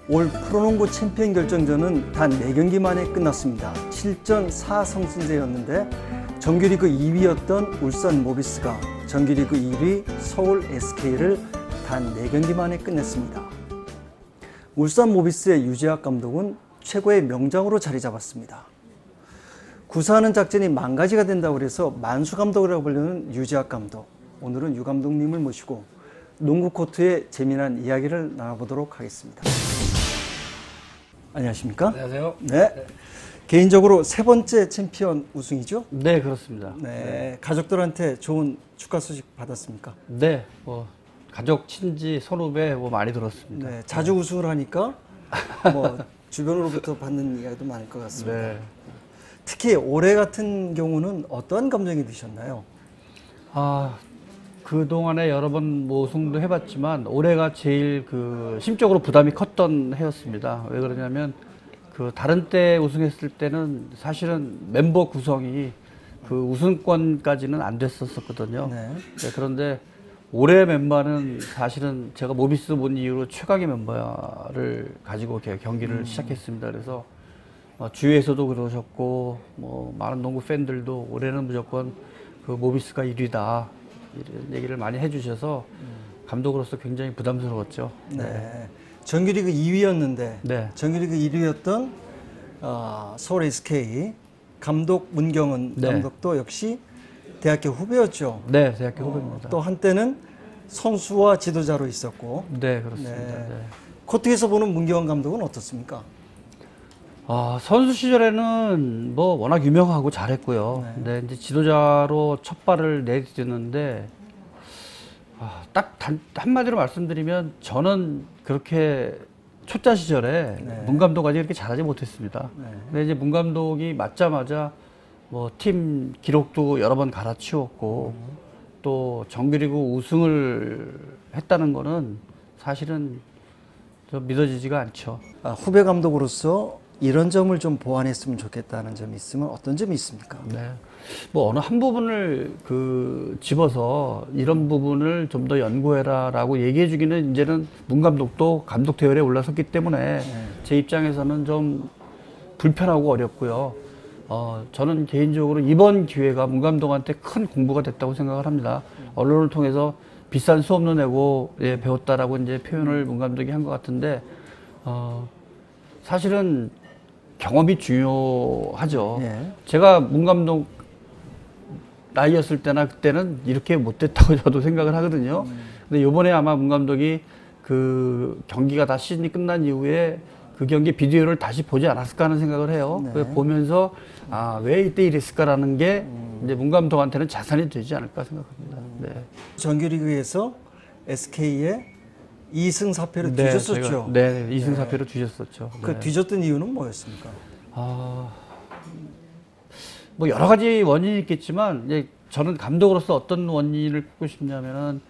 올 프로농구 챔피언 결정전은 단 4경기 만에 끝났습니다. 7전 4승승제였는데 정규리그 2위였던 울산 모비스가 정규리그 1위 서울 SK를 단 4경기 만에 끝냈습니다. 울산 모비스의 유재학 감독은 최고의 명장으로 자리 잡았습니다. 구사하는 작전이 만가지가 된다고 해서 만수 감독이라고 불리는 유재학 감독. 오늘은 유 감독님을 모시고 농구 코트의 재미난 이야기를 나눠보도록 하겠습니다. 안녕하십니까? 안녕하세요. 네. 개인적으로 3번째 챔피언 우승이죠? 네, 그렇습니다. 네. 가족들한테 좋은 축하 소식 받았습니까? 네, 가족, 친지, 선후배 많이 들었습니다. 네. 자주 우승을 하니까 주변으로부터 받는 이야기도 많을 것 같습니다. 네. 특히 올해 같은 경우는 어떠한 감정이 드셨나요? 그동안에 여러 번 우승도 해봤지만 올해가 제일 심적으로 부담이 컸던 해였습니다. 왜 그러냐면 다른 때 우승했을 때는 사실은 멤버 구성이 우승권까지는 안 됐었거든요. 네. 네, 그런데 올해 멤버는 사실은 제가 모비스 본 이후로 최강의 멤버를 가지고 경기를 시작했습니다. 그래서 주위에서도 그러셨고 많은 농구 팬들도 올해는 무조건 모비스가 1위다 이런 얘기를 많이 해주셔서 감독으로서 굉장히 부담스러웠죠. 네. 정규리그 2위였는데 네. 정규리그 1위였던 서울 SK 감독 문경은 네. 감독도 역시 대학교 후배였죠. 네, 대학교 후배입니다. 또 한때는 선수와 지도자로 있었고. 네, 그렇습니다. 네. 네. 코트에서 보는 문경은 감독은 어떻습니까? 선수 시절에는 워낙 유명하고 잘했고요. 네. 근데 이제 지도자로 첫 발을 내딛는데 딱 한마디로 말씀드리면 저는 그렇게 초짜 시절에 네. 문 감독까지 그렇게 잘하지 못했습니다. 네. 근데 이제 문 감독이 맞자마자 팀 기록도 여러 번 갈아치웠고 또 정규리그 우승을 했다는 거는 사실은 좀 믿어지지가 않죠. 후배 감독으로서 이런 점을 좀 보완했으면 좋겠다는 점이 있으면 어떤 점이 있습니까? 네. 어느 한 부분을 집어서 이런 부분을 좀 더 연구해라라고 얘기해 주기는 이제는 문 감독도 감독 대열에 올라섰기 때문에 제 입장에서는 좀 불편하고 어렵고요. 저는 개인적으로 이번 기회가 문 감독한테 큰 공부가 됐다고 생각을 합니다. 언론을 통해서 비싼 수업료 내고 배웠다라고 이제 표현을 문 감독이 한 것 같은데, 사실은 경험이 중요하죠. 예. 제가 문 감독 나이였을 때나 그때는 이렇게 못됐다고 저도 생각을 하거든요. 근데 요번에 아마 문 감독이 경기가 다 시즌이 끝난 이후에 그 경기 비디오를 다시 보지 않았을까 하는 생각을 해요. 네. 보면서 왜 이때 이랬을까라는 게 이제 문 감독한테는 자산이 되지 않을까 생각합니다. 네. 정규리그에서 SK에 2승 4패로 네, 뒤졌었죠. 네, 2승 4패로 뒤졌었죠. 그 네. 뒤졌던 이유는 뭐였습니까? 여러 가지 원인이 있겠지만 이제 저는 감독으로서 어떤 원인을 꼽고 싶냐면은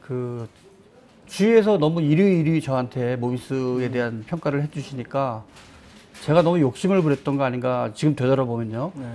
주위에서 너무 일위 저한테 모비스에 대한 평가를 해주시니까 제가 너무 욕심을 부렸던 거 아닌가 지금 되돌아보면요. 네.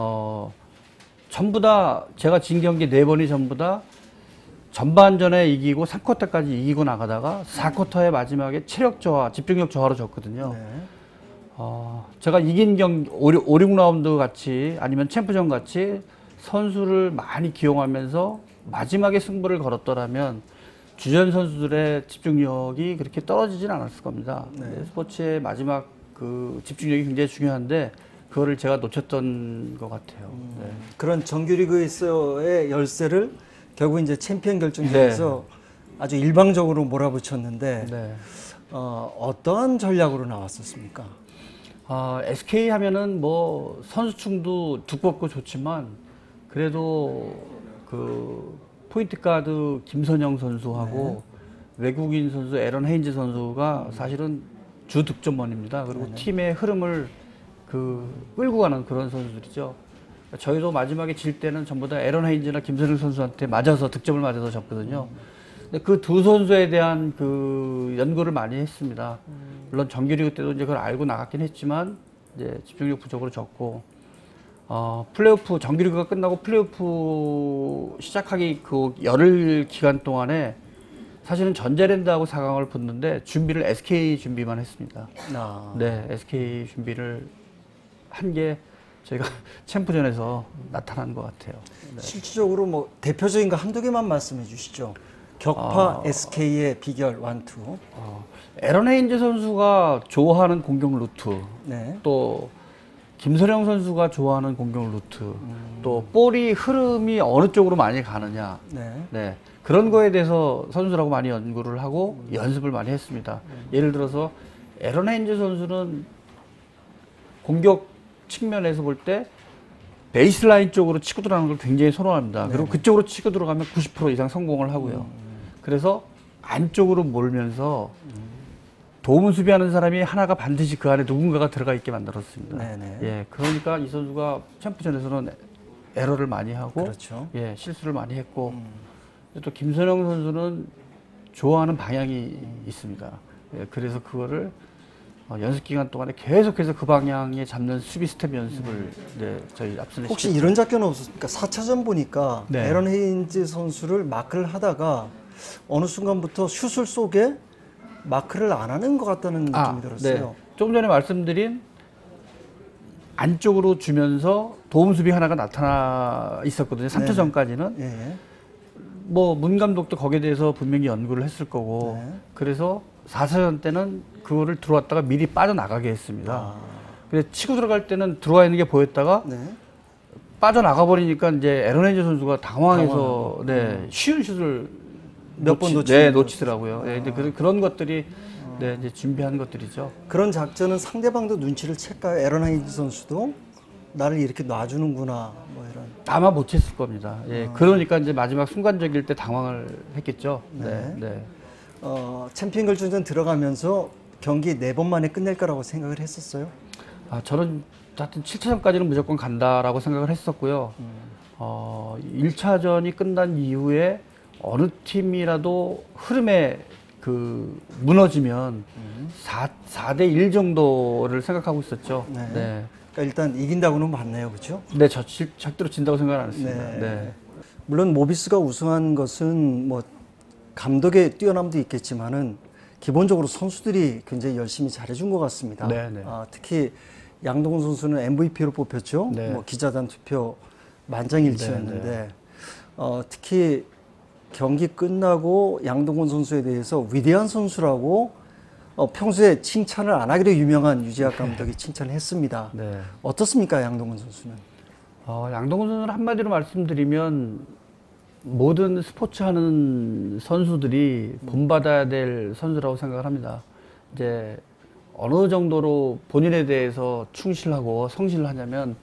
전부 다 제가 진 경기 4번이 전부 다 전반전에 이기고 3쿼터까지 이기고 나가다가 4쿼터의 마지막에 체력 저하, 집중력 저하로 졌거든요. 네. 제가 이긴 경기 5, 6라운드 같이 아니면 챔프전 같이 선수를 많이 기용하면서 마지막에 승부를 걸었더라면 주전 선수들의 집중력이 그렇게 떨어지진 않았을 겁니다. 네. 스포츠의 마지막 집중력이 굉장히 중요한데 그거를 제가 놓쳤던 것 같아요. 네. 그런 정규리그에서의 열세를 결국 이제 챔피언 결정전에서 아주 일방적으로 몰아붙였는데 네. 어떠한 전략으로 나왔었습니까? SK 하면은 선수층도 두껍고 좋지만 그래도 포인트 가드 김선영 선수하고 외국인 선수 에런 헤인즈 선수가 사실은 주 득점원입니다. 그리고 팀의 흐름을 끌고 가는 그런 선수들이죠. 저희도 마지막에 질 때는 전부 다 에런 헤인즈나 김선영 선수한테 득점을 맞아서 졌거든요. 근데 그 두 선수에 대한 연구를 많이 했습니다. 물론 정규리그 때도 이제 그걸 알고 나갔긴 했지만 이제 집중력 부족으로 졌고 플레이오프 정규리그가 끝나고 플레이오프 시작하기 열흘 기간 동안에 사실은 전자랜드하고 4강을 붙는데 준비를 SK 준비만 했습니다. 아. 네, SK 준비를 한 게 저희가 챔프전에서 나타난 것 같아요. 네. 실질적으로 뭐 대표적인 거 한두 개만 말씀해 주시죠. 격파 SK의 비결 1, 2. 에런 헤인즈 선수가 좋아하는 공격 루트, 네. 또 김선영 선수가 좋아하는 공격 루트, 또 볼이 흐름이 어느 쪽으로 많이 가느냐, 네. 네, 그런 거에 대해서 선수들하고 많이 연구를 하고 연습을 많이 했습니다. 예를 들어서 에런 헤인즈 선수는 공격 측면에서 볼 때 베이스라인 쪽으로 치고 들어가는 걸 굉장히 선호합니다. 그리고 그쪽으로 치고 들어가면 90% 이상 성공을 하고요. 그래서 안쪽으로 몰면서 도움 수비하는 사람이 하나가 반드시 그 안에 누군가가 들어가 있게 만들었습니다. 네네. 예, 그러니까 이 선수가 챔프전에서는 에러를 많이 하고, 그렇죠. 예, 실수를 많이 했고, 또 김선영 선수는 좋아하는 방향이 있습니다. 예, 그래서 그거를 연습 기간 동안에 계속해서 그 방향에 잡는 수비 스텝 연습을 네, 저희 앞서는 혹시 이런 작전 없었습니까? 4차전 보니까 네. 에런 헤인즈 선수를 마크를 하다가 어느 순간부터 슛을 쏘게 마크를 안 하는 것 같다는 느낌이 들었어요. 네. 조금 전에 말씀드린 안쪽으로 주면서 도움 수비 하나가 나타나 있었거든요. 3차전까지는. 예. 뭐 문 감독도 거기에 대해서 분명히 연구를 했을 거고 네. 그래서 4차전 때는 그거를 들어왔다가 미리 빠져나가게 했습니다. 그래서 치고 들어갈 때는 들어와 있는 게 보였다가 네. 빠져나가 버리니까 이제 에런 헤인즈 선수가 당황해서 네, 쉬운 슛을 몇 번 놓치더라고요. 네, 이제 그런 것들이 네, 이제 준비한 것들이죠. 그런 작전은 상대방도 눈치를 챌까요? 에런 헤인즈 선수도 나를 이렇게 놔주는구나 뭐 이런. 아마 못 챘을 겁니다. 예, 그러니까 이제 마지막 순간적일 때 당황을 했겠죠. 네, 네. 챔피언 결정전 들어가면서 경기 4번 만에 끝낼 거라고 생각을 했었어요. 저는 하여튼 7차전까지는 무조건 간다라고 생각을 했었고요. 1차전이 끝난 이후에 어느 팀이라도 흐름에 무너지면 4대 1 정도를 생각하고 있었죠. 네. 네. 그러니까 일단 이긴다고는 봤네요, 그렇죠? 네, 절대로 진다고 생각 안 했습니다. 네. 네. 물론 모비스가 우승한 것은 뭐 감독의 뛰어남도 있겠지만은 기본적으로 선수들이 굉장히 열심히 잘해준 것 같습니다. 네, 네. 특히 양동근 선수는 MVP로 뽑혔죠. 네. 뭐 기자단 투표 만장일치였는데 네, 특히 경기 끝나고 양동근 선수에 대해서 위대한 선수라고 평소에 칭찬을 안 하기로 유명한 유재학 감독이 칭찬을 했습니다. 네. 어떻습니까, 양동근 선수는? 양동근 선수는 한마디로 말씀드리면 모든 스포츠 하는 선수들이 본받아야 될 선수라고 생각을 합니다. 이제 어느 정도로 본인에 대해서 충실하고 성실을 하냐면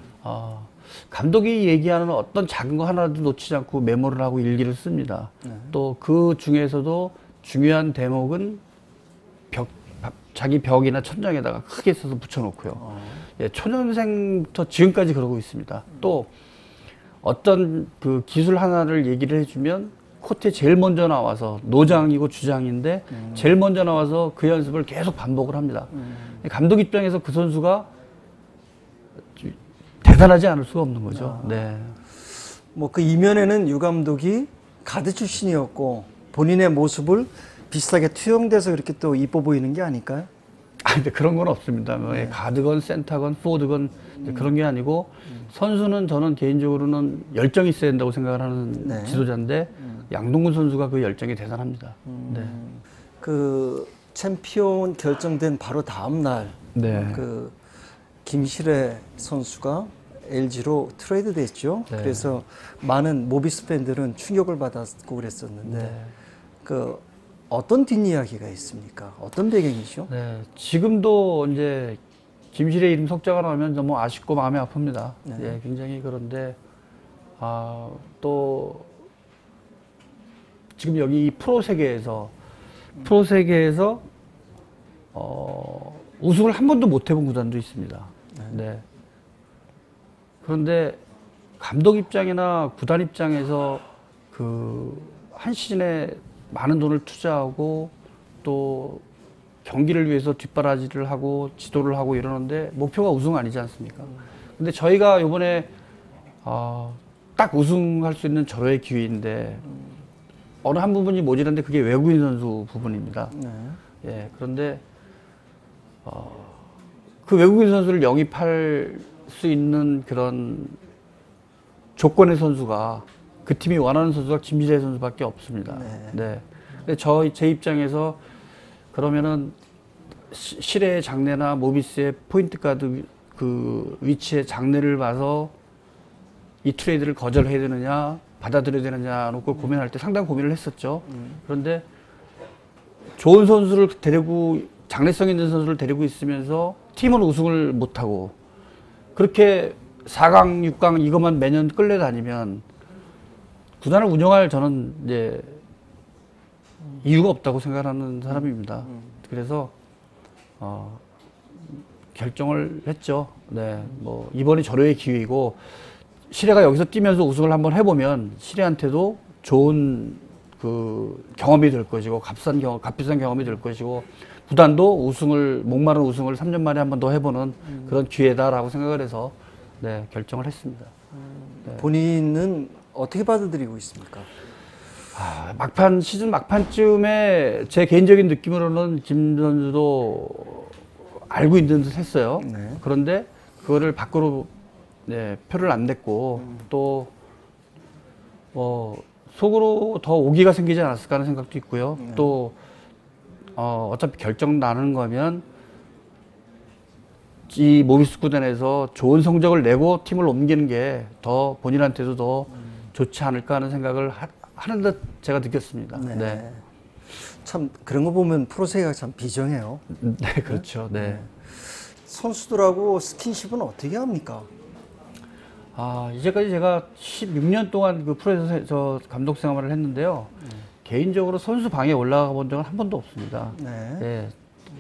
감독이 얘기하는 어떤 작은 거 하나도 놓치지 않고 메모를 하고 일기를 씁니다. 또 그 중에서도 중요한 대목은 자기 벽이나 천장에다가 크게 써서 붙여놓고요. 예, 초년생부터 지금까지 그러고 있습니다. 또 어떤 그 기술 하나를 얘기를 해주면 코트에 제일 먼저 나와서 노장이고 주장인데 제일 먼저 나와서 그 연습을 계속 반복을 합니다. 감독 입장에서 그 선수가 대단하지 않을 수가 없는 거죠. 네. 뭐 그 이면에는 유 감독이 가드 출신이었고 본인의 모습을 비슷하게 투영돼서 그렇게 또 이뻐 보이는 게 아닐까요? 근데 그런 건 없습니다. 뭐 가드건, 센터건, 포워드건 그런 게 아니고 선수는 저는 개인적으로는 열정이 있어야 된다고 생각을 하는 지도자인데 양동근 선수가 그 열정이 대단합니다. 네. 그 챔피언 결정된 바로 다음 날 네. 그 김실애 선수가 LG로 트레이드 됐죠. 네. 그래서 많은 모비스 팬들은 충격을 받았고 그랬었는데 네. 그 어떤 뒷이야기가 있습니까? 어떤 배경이죠? 네. 지금도 이제 김실의 이름 석자가 나오면 너무 아쉽고 마음이 아픕니다. 예, 굉장히 그런데 또 지금 여기 이 프로 세계에서 우승을 한 번도 못 해본 구단도 있습니다. 네. 그런데 감독 입장이나 구단 입장에서 한 시즌에 많은 돈을 투자하고 또 경기를 위해서 뒷바라지를 하고 지도를 하고 이러는데 목표가 우승 아니지 않습니까? 근데 저희가 이번에 딱 우승할 수 있는 절호의 기회인데 어느 한 부분이 모자란데 그게 외국인 선수 부분입니다. 네. 예, 그런데 그 외국인 선수를 영입할 수 있는 그런 조건의 선수가 그 팀이 원하는 선수가 김지태 선수밖에 없습니다. 네. 네. 근데 제 입장에서 그러면은 실의 장래나 모비스의 포인트 가드 그 위치의 장래를 봐서 이 트레이드를 거절해야 되느냐 받아들여야 되느냐 놓고 고민할 때 상당히 고민을 했었죠. 그런데 좋은 선수를 데리고 장래성 있는 선수를 데리고 있으면서 팀은 우승을 못하고 그렇게 4강, 6강 이것만 매년 끌려다니면 구단을 운영할 저는 이제 이유가 없다고 생각하는 사람입니다. 그래서 결정을 했죠. 네, 뭐 이번이 절호의 기회이고 시레가 여기서 뛰면서 우승을 한번 해보면 시레한테도 좋은 그 경험이 될 것이고 값비싼 경험이 될 것이고 구단도 목마른 우승을 3년 만에 한번 더 해보는 그런 기회다라고 생각을 해서 네, 결정을 했습니다. 네. 본인은 어떻게 받아들이고 있습니까? 시즌 막판쯤에 제 개인적인 느낌으로는 김 선수도 알고 있는 듯 했어요. 네. 그런데 그거를 밖으로 네, 표를 안 냈고 또 속으로 더 오기가 생기지 않았을까 하는 생각도 있고요. 또 어차피 결정 나는 거면 이 모비스 구단에서 좋은 성적을 내고 팀을 옮기는 게 더 본인한테도 더 좋지 않을까 하는 생각을 하는 듯 제가 느꼈습니다. 네. 네. 참 그런 거 보면 프로세가 참 비정해요. 네, 그렇죠. 네. 선수들하고 스킨십은 어떻게 합니까? 이제까지 제가 16년 동안 그 프로에서 저 감독 생활을 했는데요. 개인적으로 선수 방에 올라가 본 적은 한 번도 없습니다. 네. 예,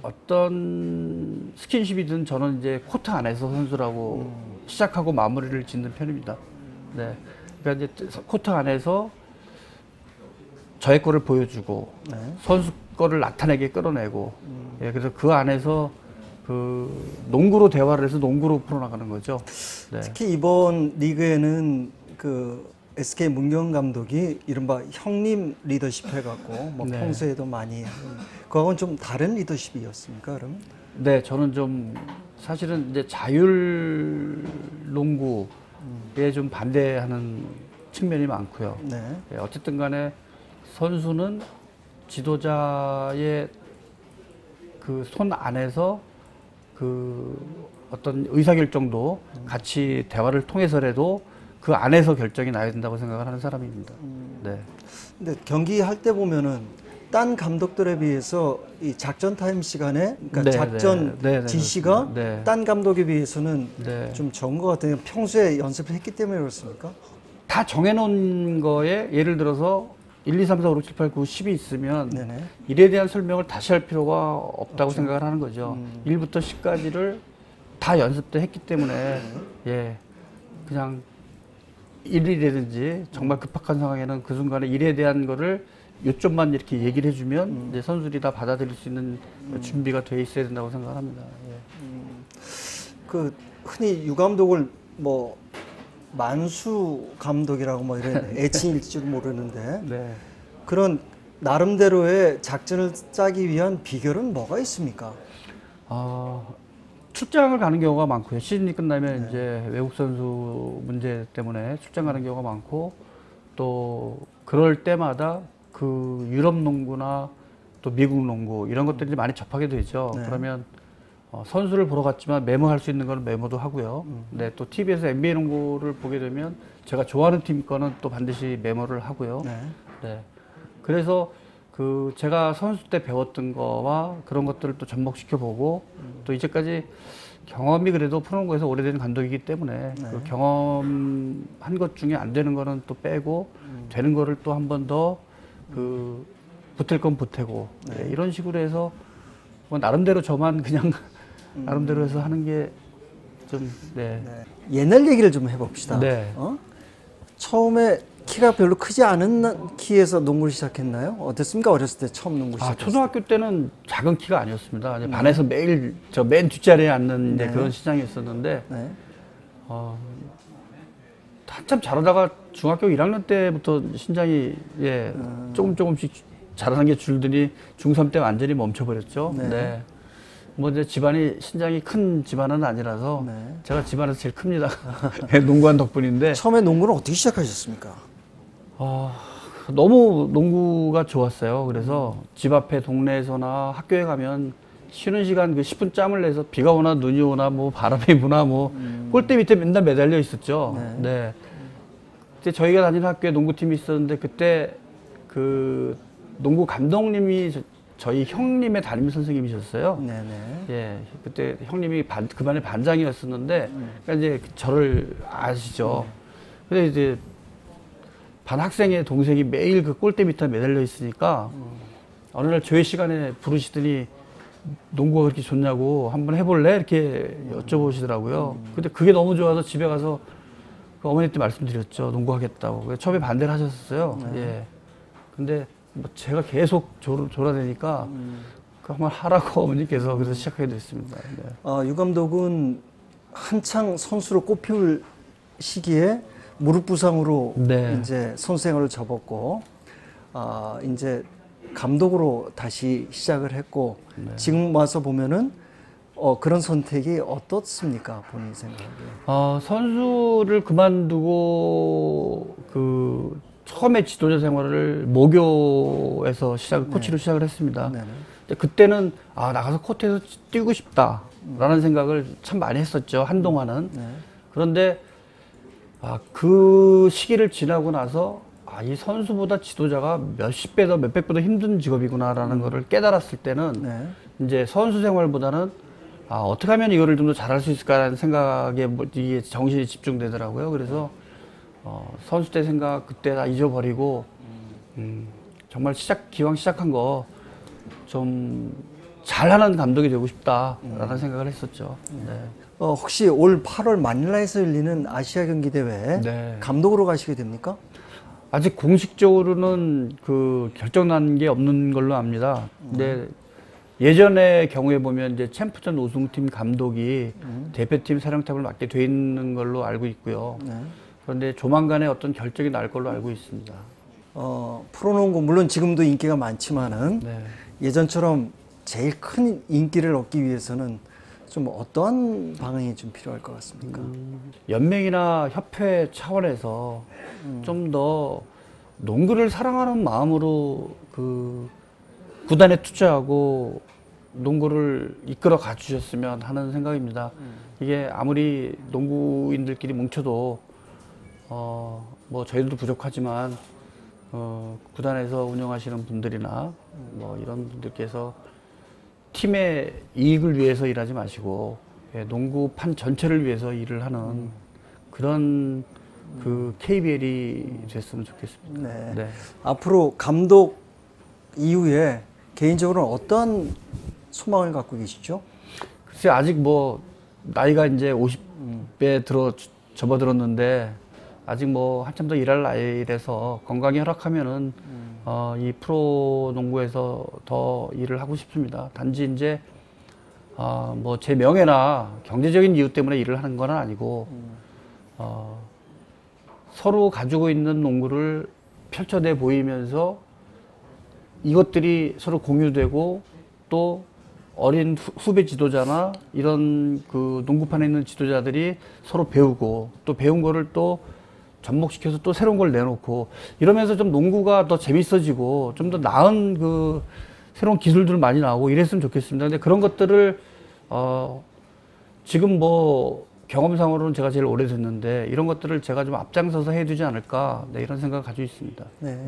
어떤 스킨십이든 저는 이제 코트 안에서 선수라고 시작하고 마무리를 짓는 편입니다. 네. 그러니까 이제 코트 안에서 저의 거를 보여주고 네. 선수 거를 나타내게 끌어내고 예, 그래서 그 안에서 그 농구로 대화를 해서 농구로 풀어나가는 거죠. 네. 특히 이번 리그에는 그 SK 문경 감독이 이른바 형님 리더십 해갖고 뭐 네. 평소에도 많이 그거하고는 좀 다른 리더십이었습니까, 그럼? 네, 저는 좀 사실은 이제 자율 농구에 좀 반대하는 측면이 많고요. 네. 예, 어쨌든 간에 선수는 지도자의 그 손 안에서 그 어떤 의사결정도 같이 대화를 통해서라도 그 안에서 결정이 나야 된다고 생각을 하는 사람입니다. 네. 근데 경기할 때 보면은 딴 감독들에 비해서 이 작전 타임 시간에 그러니까 네, 작전 네, 네, 지시가 네. 딴 감독에 비해서는 네. 좀 적은 것 같아요. 평소에 연습을 했기 때문에 그렇습니까? 다 정해놓은 거에 예를 들어서 1, 2, 3, 4, 5, 6, 7, 8, 9, 10이 있으면 네네. 일에 대한 설명을 다시 할 필요가 없다고 생각을 하는 거죠. 1부터 10까지를 다 연습 때 했기 때문에 예, 그냥 일이라든지 정말 급박한 상황에는 그 순간에 일에 대한 거를 요점만 이렇게 얘기를 해주면 이제 선수들이 다 받아들일 수 있는 준비가 돼 있어야 된다고 생각합니다. 예. 그 흔히 유 감독을 뭐 만수 감독이라고 뭐 이런 애칭일지도 모르는데 네. 그런 나름대로의 작전을 짜기 위한 비결은 뭐가 있습니까? 출장을 가는 경우가 많고요. 시즌이 끝나면 이제 외국 선수 문제 때문에 출장 가는 경우가 많고 또 그럴 때마다 그 유럽 농구나 또 미국 농구 이런 것들이 많이 접하게 되죠. 네. 그러면 선수를 보러 갔지만 메모할 수 있는 건 메모도 하고요. 네, 또 TV에서 NBA 농구를 보게 되면 제가 좋아하는 팀 거는 또 반드시 메모를 하고요. 네. 네. 그래서 그 제가 선수 때 배웠던 거와 그런 것들을 또 접목시켜 보고 또 이제까지 경험이 그래도 프로농구에서 오래된 감독이기 때문에 그 경험한 것 중에 안 되는 거는 또 빼고 되는 거를 또 한 번 더 그 보탤 건 보태고 네, 이런 식으로 해서 뭐 나름대로 저만 그냥 나름대로 해서 하는 게 좀 네. 네. 옛날 얘기를 좀 해봅시다. 네. 처음에 키가 별로 크지 않은 키에서 농구를 시작했나요? 어땠습니까? 어렸을 때 처음 농구 시작했을 때? 초등학교 때는 작은 키가 아니었습니다. 반에서 매일 저 맨 뒷자리에 앉는 이제 네. 그런 시장이었었는데 네. 한참 잘하다가 중학교 1학년 때부터 신장이 조금씩 자라는 게 줄더니 중3 때 완전히 멈춰버렸죠. 네. 네. 뭐 이제 집안이 신장이 큰 집안은 아니라서 네. 제가 집안에서 제일 큽니다. 농구한 덕분인데. 처음에 농구는 어떻게 시작하셨습니까? 너무 농구가 좋았어요. 그래서 집 앞에 동네에서나 학교에 가면 쉬는 시간 그 10분 짬을 내서 비가 오나 눈이 오나 뭐 바람이 부나 뭐 골대 밑에 맨날 매달려 있었죠. 네. 그때 저희가 다니는 학교에 농구팀이 있었는데 그때 그 농구 감독님이 저희 형님의 담임 선생님이셨어요. 네네. 예, 그때 형님이 그 반의 반장이었었는데, 그러니까 이제 저를 아시죠. 근데 이제 반 학생의 동생이 매일 그 골대 밑에 매달려 있으니까 어느 날 조회 시간에 부르시더니 농구가 그렇게 좋냐고 한번 해볼래? 이렇게 여쭤보시더라고요. 근데 그게 너무 좋아서 집에 가서 그 어머니한테 말씀드렸죠. 농구하겠다고. 처음에 반대를 하셨어요. 예. 근데 뭐 제가 계속 졸아대니까 그 한번 하라고 어머니께서 그래서 시작하게 됐습니다. 네. 유 감독은 한창 선수로 꼽힐 시기에 무릎 부상으로 네. 이제 선수 생활을 접었고, 이제 감독으로 다시 시작을 했고, 네. 지금 와서 보면은 그런 선택이 어떻습니까, 본인 생각에? 선수를 그만두고 그 처음에 지도자 생활을 모교에서 코치로 시작을 했습니다. 네네. 근데 그때는 나가서 코트에서 뛰고 싶다라는 생각을 참 많이 했었죠. 한동안은. 네. 그런데 그 시기를 지나고 나서 이 선수보다 지도자가 몇십 배 더 몇백 배 더 힘든 직업이구나라는 거를 깨달았을 때는 네. 이제 선수 생활보다는 어떻게 하면 이거를 좀 더 잘할 수 있을까라는 생각에 이게 정신이 집중되더라고요. 그래서 선수 때 생각 그때 다 잊어버리고 정말 기왕 시작한 거 좀 잘하는 감독이 되고 싶다라는 생각을 했었죠. 네. 혹시 올 8월 마닐라에서 열리는 아시아 경기 대회 네. 감독으로 가시게 됩니까? 아직 공식적으로는 그 결정난 게 없는 걸로 압니다. 근데 예전의 경우에 보면 이제 챔프전 우승팀 감독이 대표팀 사령탑을 맡게 돼 있는 걸로 알고 있고요. 네. 그런데 조만간에 어떤 결정이 날 걸로 알고 있습니다. 프로농구 물론 지금도 인기가 많지만은 네. 예전처럼 제일 큰 인기를 얻기 위해서는 좀 어떠한 방향이 좀 필요할 것 같습니까? 연맹이나 협회 차원에서 좀 더 농구를 사랑하는 마음으로 그 구단에 투자하고 농구를 이끌어 가주셨으면 하는 생각입니다. 이게 아무리 농구인들끼리 뭉쳐도 뭐 저희들도 부족하지만 구단에서 운영하시는 분들이나 뭐 이런 분들께서 팀의 이익을 위해서 일하지 마시고 농구판 전체를 위해서 일을 하는 그런 그 KBL이 됐으면 좋겠습니다. 네. 네. 앞으로 감독 이후에 개인적으로는 어떠한 소망을 갖고 계시죠? 글쎄 아직 뭐 나이가 이제 50에 접어들었는데 아직 뭐 한참 더 일할 나이라서 건강이 허락하면은 이 프로 농구에서 더 일을 하고 싶습니다. 단지 이제 뭐 제 명예나 경제적인 이유 때문에 일을 하는 건 아니고 서로 가지고 있는 농구를 펼쳐내 보이면서 이것들이 서로 공유되고 또 어린 후배 지도자나 이런 그 농구판에 있는 지도자들이 서로 배우고 또 배운 거를 또 접목시켜서 또 새로운 걸 내놓고 이러면서 좀 농구가 더 재밌어지고 좀 더 나은 그 새로운 기술들 많이 나오고 이랬으면 좋겠습니다. 근데 그런 것들을 지금 뭐 경험상으로는 제가 제일 오래됐는데 이런 것들을 제가 좀 앞장서서 해두지 않을까 이런 생각을 가지고 있습니다. 네.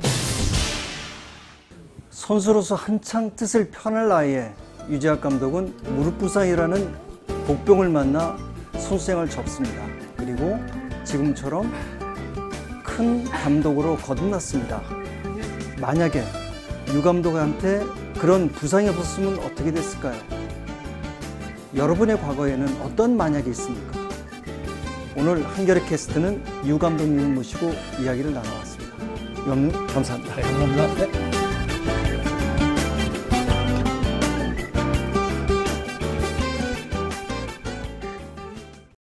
선수로서 한창 뜻을 펴낼 나이에 유재학 감독은 무릎 부상이라는 복병을 만나 선수 생활을 접습니다. 그리고 지금처럼 큰 감독으로 거듭났습니다. 만약에 유 감독한테 그런 부상이 없었으면 어떻게 됐을까요? 여러분의 과거에는 어떤 만약이 있습니까? 오늘 한겨레 캐스트는 유 감독님을 모시고 이야기를 나눠봤습니다. 유 감독님 감사합니다. 네, 감사합니다. 네.